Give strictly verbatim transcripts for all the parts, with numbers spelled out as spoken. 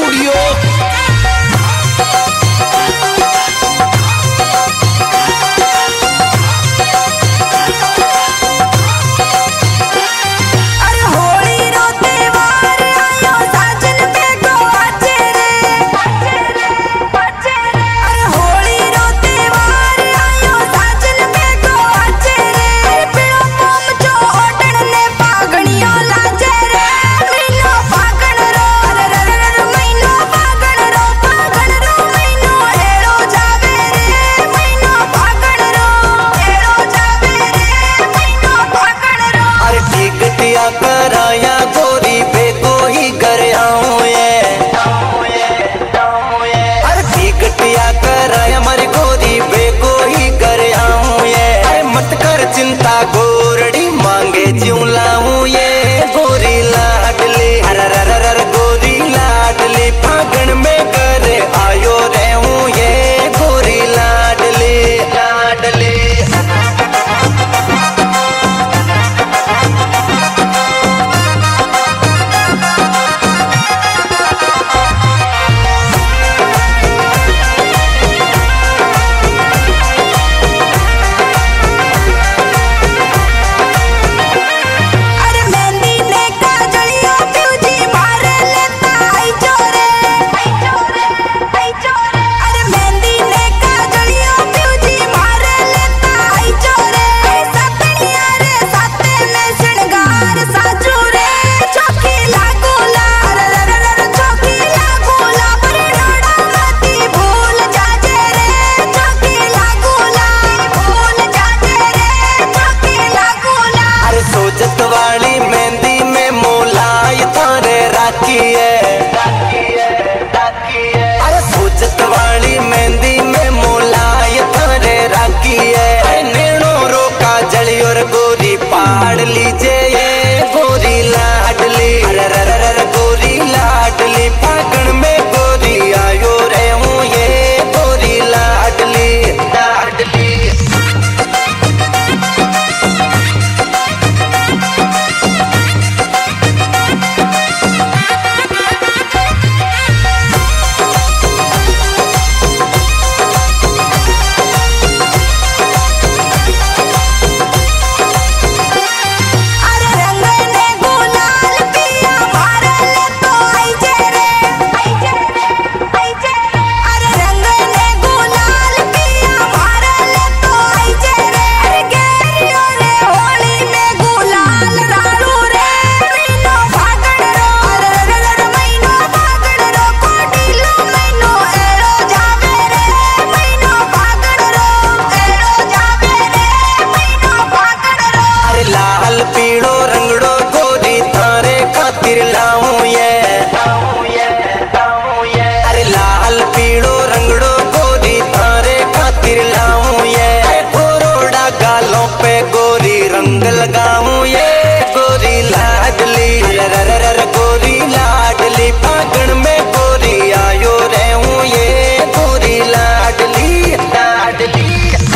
Studio. कराया गोरी बेको ही घर आऊं ये अरे टिकटिया कराया मारी गोरी बेको ही घर आऊं ये अरे मत कर चिंता गोरड़ी मांगे ज्यों लाऊं ये गोरी लाडली अरे गोरी लाडली फागण में कर आयो रहूं ये गोरी लाडली लाडली। वाली मेहंदी में मोलाई थारे राखी है अरे सोचत वाली मेहंदी में मोलाई थारे राखी है नैनो रोका जली और गोरी पाड़ लीजे ये गोरी लाडली अरे गोरी लाडली फागण में गोरी आयो रहूं ये गोरी लाडली लाडली। पीड़ो रंगड़ो गोरी थारे खातिर लाऊं ये अरे लाल पीड़ो रंगड़ो गोरी थारे खातिर लाऊं ये गोरोड़ा गालों पे गोरी रंग लगाऊं ये गोरी लाडली अरे गोरी लाडली फागण में गोरी आयो रहूं ये गोरी लाडली लाडली।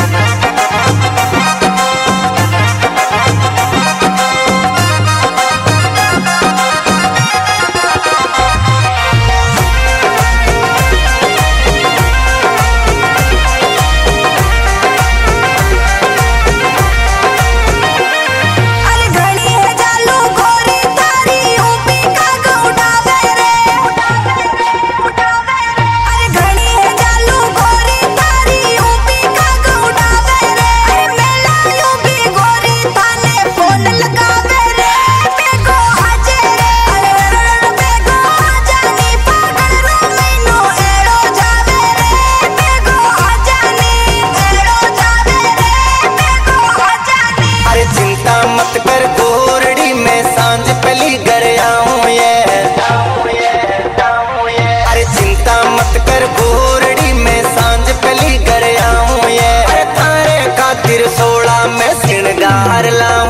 मत कर गोरड़ी में सांझ पली घर आऊं ये अरे चिंता मत कर गोरड़ी में सांझ पली घर आऊं ये थारे खातिर सोला में श्रृंगार लाऊं